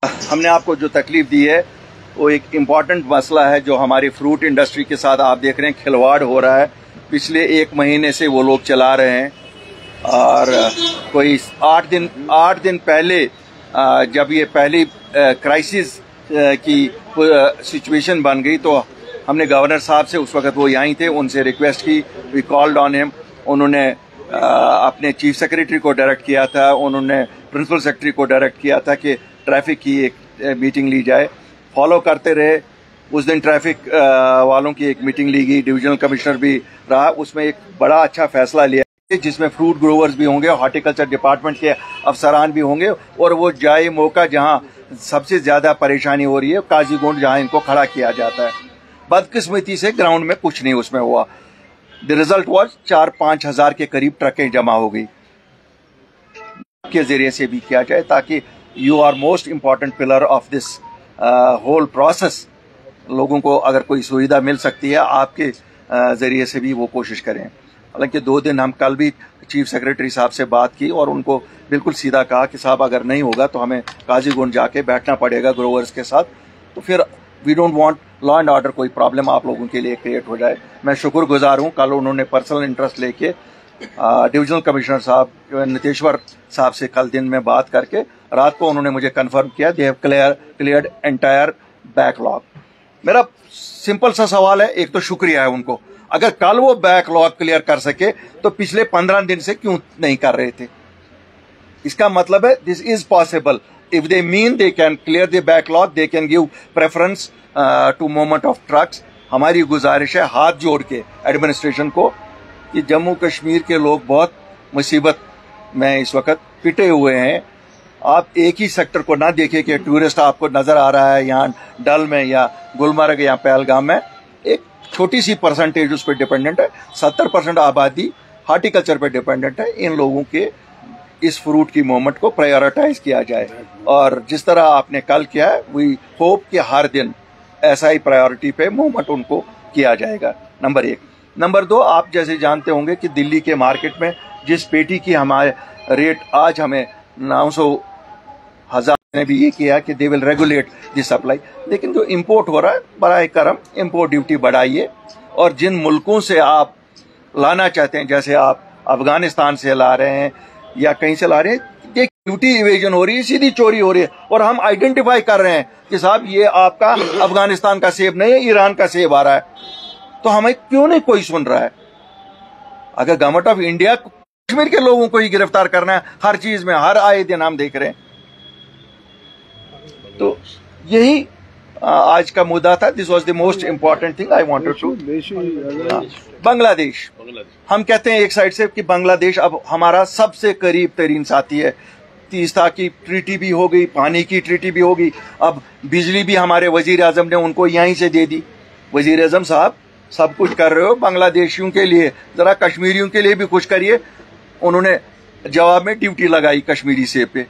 हमने आपको जो तकलीफ दी है वो एक इम्पॉर्टेंट मसला है जो हमारी फ्रूट इंडस्ट्री के साथ आप देख रहे हैं खिलवाड़ हो रहा है। पिछले 1 महीने से वो लोग चला रहे हैं और कोई 8 दिन पहले जब ये पहली क्राइसिस की सिचुएशन बन गई तो हमने गवर्नर साहब से, उस वक्त वो यहीं थे, उनसे रिक्वेस्ट की। We called on him. उन्होंने अपने चीफ सेक्रेटरी को डायरेक्ट किया था, उन्होंने प्रिंसिपल सेक्रेटरी को डायरेक्ट किया था कि ट्रैफिक की एक मीटिंग ली जाए। फॉलो करते रहे। उस दिन ट्रैफिक वालों की एक मीटिंग ली गई, डिविजनल कमिश्नर भी रहा। उसमें एक बड़ा अच्छा फैसला लिया जिसमें फ्रूट ग्रोवर्स भी होंगे, हॉर्टिकल्चर डिपार्टमेंट के अफसरान भी होंगे और वो जाए मौका जहां सबसे ज्यादा परेशानी हो रही है काजीगुंड, जहां इनको खड़ा किया जाता है। बदकिस्मती से ग्राउंड में कुछ नहीं उसमें हुआ। द रिजल्ट वॉज 4-5 हजार के करीब ट्रकें जमा हो गई। के जरिए से भी किया जाए ताकि you are most important pillar of this whole process. लोगों को अगर कोई सुविधा मिल सकती है आपके जरिए से भी वो कोशिश करें। हालांकि 2 दिन हम कल भी चीफ सेक्रेटरी साहब से बात की और उनको बिल्कुल सीधा कहा कि साहब अगर नहीं होगा तो हमें काजीगुंड जाके बैठना पड़ेगा ग्रोवर्स के साथ। तो फिर we don't want law and order कोई प्रॉब्लम आप लोगों के लिए क्रिएट हो जाए। मैं शुक्रगुजार हूं, कल उन्होंने पर्सनल इंटरेस्ट लेके डिविजनल कमिश्नर साहब नितेश्वर साहब से कल दिन में बात करके रात को उन्होंने मुझे कंफर्म किया they have cleared entire backlog. मेरा सिंपल सा सवाल है, एक तो शुक्रिया है उनको, अगर कल वो बैकलॉग क्लियर कर सके तो पिछले 15 दिन से क्यों नहीं कर रहे थे? इसका मतलब है this is possible. If they mean they can clear the backlog, they can give preference to movement of trucks. हमारी गुजारिश है हाथ जोड़ के एडमिनिस्ट्रेशन को कि जम्मू कश्मीर के लोग बहुत मुसीबत में इस वक्त पिटे हुए हैं। आप एक ही सेक्टर को ना देखें कि टूरिस्ट आपको नजर आ रहा है यहाँ डल में या गुलमर्ग या पहलगाम में। एक छोटी सी परसेंटेज उस पर डिपेंडेंट है। 70% आबादी हॉर्टिकल्चर पर डिपेंडेंट है। इन लोगों के इस फ्रूट की मूवमेंट को प्रायोरिटाइज किया जाए और जिस तरह आपने कल किया है वी होप कि हर दिन ऐसा ही प्रायोरिटी पे मूवमेंट उनको किया जाएगा। नंबर 1। नंबर 2, आप जैसे जानते होंगे कि दिल्ली के मार्केट में जिस पेटी की हमारे रेट आज हमें 900,000 ने भी ये किया कि they will regulate the supply, लेकिन जो इंपोर्ट हो रहा है बराए करम इंपोर्ट ड्यूटी बढ़ाइए और जिन मुल्कों से आप लाना चाहते हैं, जैसे आप अफगानिस्तान से ला रहे हैं या कहीं से ला रहे हैं, ये ड्यूटी इवेजन हो रही है, सीधी चोरी हो रही है और हम आइडेंटिफाई कर रहे हैं कि साहब ये आपका अफगानिस्तान का सेब नहीं है, ईरान का सेब आ रहा है। तो हमें क्यों नहीं कोई सुन रहा है? अगर गवर्नमेंट ऑफ इंडिया कश्मीर के लोगों को ही गिरफ्तार करना है हर चीज में, हर आए दिन हम देख रहे हैं। तो यही आज का मुद्दा था। This was the most important thing I wanted to. Bangladesh, हम कहते हैं एक साइड से कि बांग्लादेश अब हमारा सबसे करीब तरीन साथी है। तीस्ता की ट्रीटी भी हो गई, पानी की ट्रीटी भी हो गई, अब बिजली भी हमारे वजीर आजम ने उनको यहीं से दे दी। वजीर आजम साहब सब कुछ कर रहे हो बांग्लादेशियों के लिए, जरा कश्मीरियों के लिए भी कुछ करिए। उन्होंने जवाब में ड्यूटी लगाई कश्मीरी सेब पे।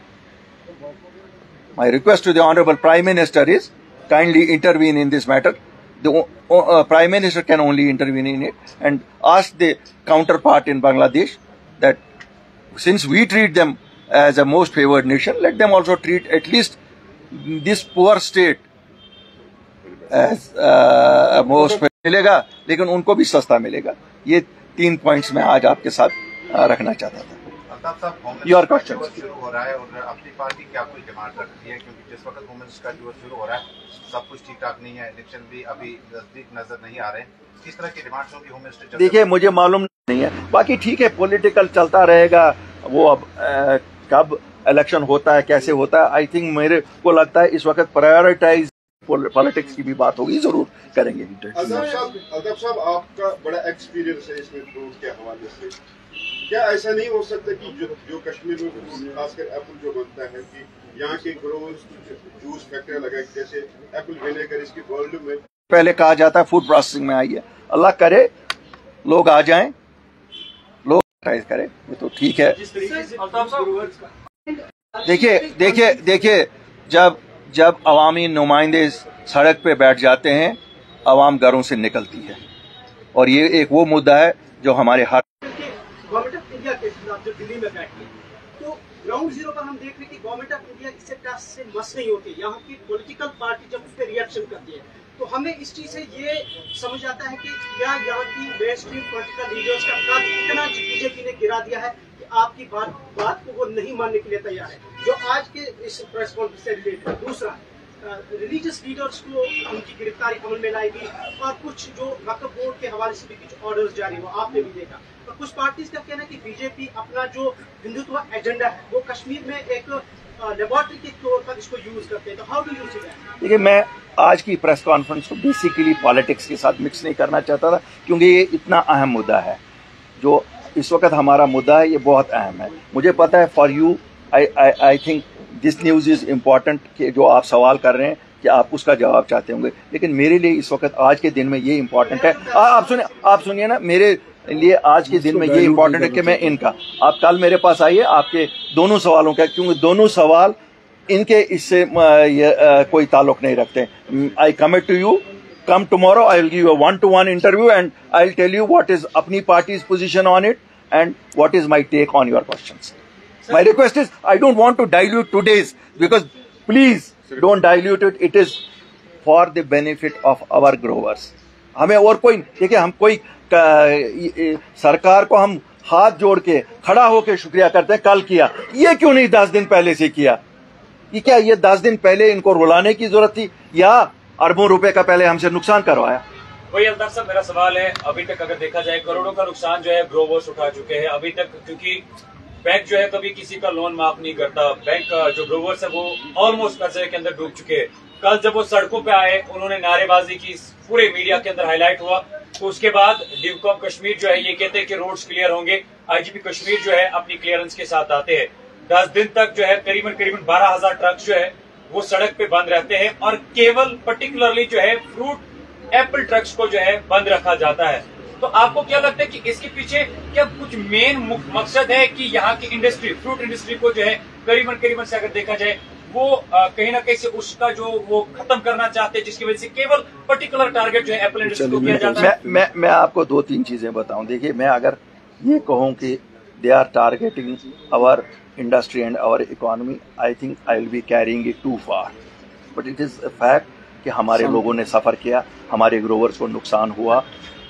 My request to the Honorable Prime Minister is kindly intervene in this matter. The Prime Minister can only intervene in it and ask the counterpart in Bangladesh that since we treat them as a most favored nation, let them also treat at least this poor state as a most favored. मिलेगा लेकिन उनको भी सस्ता मिलेगा। ये 3 points मैं आज आपके साथ रखना चाहता था। योर क्वेश्चन शुरू हो रहा है और अपनी पार्टी क्या कोई डिमांड रखती है, क्योंकि जिस वक्त वुमेन्स का जो शुरू हो रहा है सब कुछ ठीक ठाक नहीं है, इलेक्शन भी अभी नजदीक नजर नहीं आ रहे, किस तरह की डिमांड्स होंगी वुमेन्स? देखिए मुझे मालूम नहीं है, बाकी ठीक है पॉलिटिकल चलता रहेगा। वो अब कब इलेक्शन होता है कैसे होता है, आई थिंक मेरे को लगता है इस वक्त प्रायोरिटाइज पॉलिटिक्स की भी बात होगी, जरूर करेंगे। अदब साहब आपका बड़ा एक्सपीरियंस है इसमें फ्रूट के हवाले से, क्या ऐसा नहीं हो सकता कि जो कश्मीर में खासकर एप्पल जो बनता है कि यहाँ के ग्रोवर्स जूस फैक्ट्री लगाए, जैसे एप्पल विनेगर इसकी वर्ल्ड में पहले कहा जाता है फूड प्रोसेसिंग में आई है, अल्लाह करे लोग आ जाएं, लोग ट्राई करें, ये तो ठीक है। देखिए जब अवामी नुमाइंदे सड़क पे बैठ जाते हैं अवाम घरों से निकलती है और ये एक वो मुद्दा है जो हमारे हर गवर्नमेंट ऑफ इंडिया के खिलाफ जो दिल्ली में बैठी, तो ग्राउंड जीरो पर हम देख रहे हैं कि गवर्नमेंट ऑफ इंडिया इससे टच से मस नहीं होती। यहाँ की पॉलिटिकल पार्टी जब उस पर रिएक्शन करती है तो हमें इस चीज से ये समझ आता है कि क्या यहाँ की मेन स्ट्रीम पॉलिटिकल लीडर्स का कद इतना बीजेपी ने गिरा दिया है कि आपकी बात को वो नहीं मानने के लिए तैयार है, जो आज के इस प्रेस कॉन्फ्रेंस से रिलेटेड। दूसरा, रिलीजियस लीडर्स को उनकी गिरफ्तारी अमल में लाएगी और कुछ जो वक्फ बोर्ड के हवाले से भी कुछ ऑर्डर्स जारी हुआ, आपने भी देखा। और कुछ पार्टीज का कहना है कि बीजेपी अपना जो हिंदुत्व एजेंडा है वो कश्मीर में एक लेबोरेटरी के तौर पर इसको यूज करते हैं। तो how do you see that? देखिए, मैं आज की प्रेस कॉन्फ्रेंस को बेसिकली पॉलिटिक्स के साथ मिक्स नहीं करना चाहता था, क्योंकि ये इतना अहम मुद्दा है। जो इस वक्त हमारा मुद्दा है ये बहुत अहम है। मुझे पता है for you I think this news is important कि जो आप सवाल कर रहे हैं कि आप उसका जवाब चाहते होंगे, लेकिन मेरे लिए इस वक्त आज के दिन में ये इम्पॉर्टेंट है। आप सुनिए ना, मेरे लिए आज के दिन में ये इम्पॉर्टेंट है कि मैं इनका, आप कल मेरे पास आइए, आपके दोनों सवालों का, क्योंकि दोनों सवाल इनके इससे कोई ताल्लुक नहीं रखते। I commit to you, come tomorrow, I will give you a one-to-one interview and I'll tell you what is अपनी party's position on it and what is my take on your questions. My request is, I don't want to dilute today's, because please don't dilute it. It is for the benefit of our growers. हमें और कोई, देखिए, हम कोई सरकार को हम हाथ जोड़ के खड़ा होके शुक्रिया करते हैं, कल किया, ये क्यों नहीं 10 दिन पहले से किया? कि क्या ये 10 दिन पहले इनको रुलाने की जरूरत थी, या अरबों रुपए का पहले हमसे नुकसान करवाया? वही अल्ताफ साहब, मेरा सवाल है, अभी तक अगर देखा जाए करोड़ों का नुकसान जो है ग्रोवर्स उठा चुके हैं अभी तक, क्योंकि बैंक जो है कभी किसी का लोन माफ नहीं करता। बैंक जो ग्रोवर्स है वो ऑलमोस्ट कर्जे के अंदर डूब चुके हैं। कल जब वो सड़कों पे आए, उन्होंने नारेबाजी की, पूरे मीडिया के अंदर हाईलाइट हुआ, तो उसके बाद डिवकॉम कश्मीर जो है ये कहते हैं कि रोड्स क्लियर होंगे। आईजीपी कश्मीर जो है अपनी क्लियरेंस के साथ आते हैं। 10 दिन तक जो है करीबन 12,000 ट्रक जो है वो सड़क पे बंद रहते हैं, और केवल पर्टिकुलरली जो है फ्रूट एप्पल ट्रक्स को जो है बंद रखा जाता है। तो आपको क्या लगता है कि इसके पीछे क्या कुछ मेन मकसद है कि यहाँ की इंडस्ट्री, फ्रूट इंडस्ट्री को जो है करीबन से अगर देखा जाए वो कहीं ना कहीं से उसका जो वो खत्म करना चाहते हैं, जिसकी वजह से केवल पर्टिकुलर टारगेट जो है एप्पल इंडस्ट्री को किया जाता है? मैं आपको 2-3 चीजें बताऊं। देखिए, मैं अगर ये कहूं कि they are targeting our industry and our economy, I think I will be carrying it too far. But it is a fact कि हमारे लोगों ने सफ़र किया, हमारे ग्रोवर्स को नुकसान हुआ।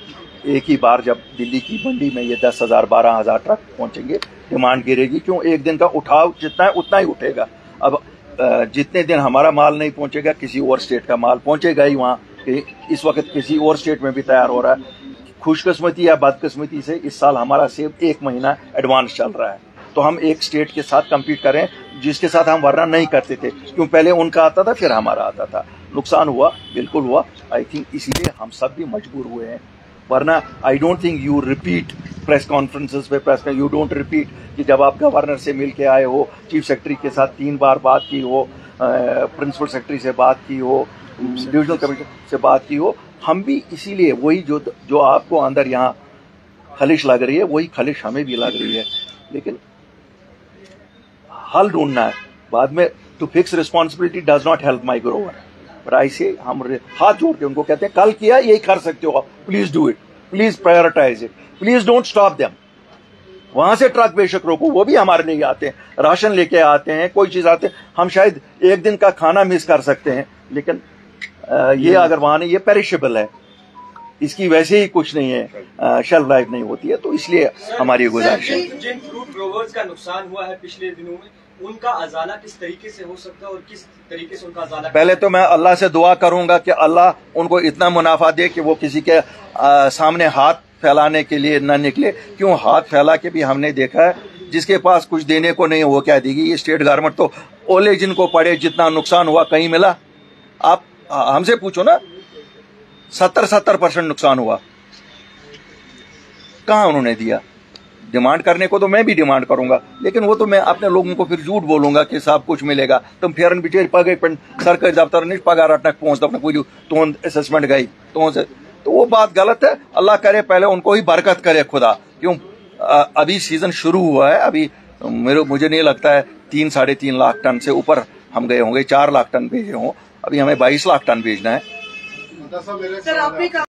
एक ही बार जब दिल्ली की मंडी में ये 10,000 12,000 ट्रक पहुंचेंगे, डिमांड गिरेगी। क्यों? एक दिन का उठाव जितना है उतना ही उठेगा। अब जितने दिन हमारा माल नहीं पहुंचेगा, किसी और स्टेट का माल पहुंचेगा ही वहाँ। इस वक्त किसी और स्टेट में भी तैयार हो रहा है। खुशकिस्मती या बदकिस्मती से इस साल हमारा सेब 1 महीना एडवांस चल रहा है, तो हम एक स्टेट के साथ कम्पीट कर रहे हैं जिसके साथ हम वरना नहीं करते थे। क्यों? पहले उनका आता था, फिर हमारा आता था। नुकसान हुआ, बिल्कुल हुआ। आई थिंक इसलिए हम सब भी मजबूर हुए हैं, वरना I don't think you repeat press conferences पे यू डोंट रिपीट कि जब आप गवर्नर से मिल के आए हो, चीफ सेक्रेटरी के साथ 3 बार बात की हो, प्रिंसिपल सेक्रेटरी से बात की हो, डिविजनल कमिश्नर से बात की हो। हम भी इसीलिए वही जो आपको अंदर यहाँ खलिश लग रही है, वही खलिश हमें भी लग रही है, लेकिन हल ढूंढना है बाद में। To fix responsibility does not help my Grover, पर ऐसे हम हाथ जोड़ के उनको कहते हैं, कल किया, यही कर सकते हो आप, please do it, please prioritise it, please don't stop them. वहां से ट्रक बेशक रोको, वो भी हमारे लिए आते हैं, राशन लेके आते हैं, कोई चीज आते हैं। हम शायद एक दिन का खाना मिस कर सकते हैं, लेकिन ये अगर वहां नहीं, ये पेरिशेबल है, इसकी वैसे ही कुछ नहीं है, शेल्फ लाइफ नहीं होती है। तो इसलिए हमारी गुजारिश है। जिन फ्रूट ग्रोवर्स का नुकसान हुआ है पिछले दिनों में, उनका अजाला किस तरीके से हो सकता है और किस तरीके से उनका अजाला? पहले तो मैं अल्लाह से दुआ करूंगा कि अल्लाह उनको इतना मुनाफा दे कि वो किसी के सामने हाथ फैलाने के लिए न निकले। क्यों? हाथ फैला के भी हमने देखा है, जिसके पास कुछ देने को नहीं वो क्या देगी। ये स्टेट गवर्नमेंट तो ओले जिनको पड़े, जितना नुकसान हुआ कहीं मिला? आप हमसे पूछो ना, 70% नुकसान हुआ, कहां उन्होंने दिया? डिमांड करने को तो मैं भी डिमांड करूंगा, लेकिन वो तो मैं अपने लोगों को फिर झूठ बोलूंगा कि सब कुछ मिलेगा। तुम फेरन बिचेर पगे सरकारी दफ्तर नहीं पगार अटक पहुंचता अपने कोई तो असेसमेंट गई तो वो बात गलत है। अल्लाह करे पहले उनको ही बरकत करे खुदा। क्यों? अभी सीजन शुरू हुआ है, अभी मुझे नहीं लगता है 3-3.5 लाख टन से ऊपर हम गए होंगे। 4 लाख टन भेजे हों, अभी हमें 22 लाख टन भेजना है। सर, आपने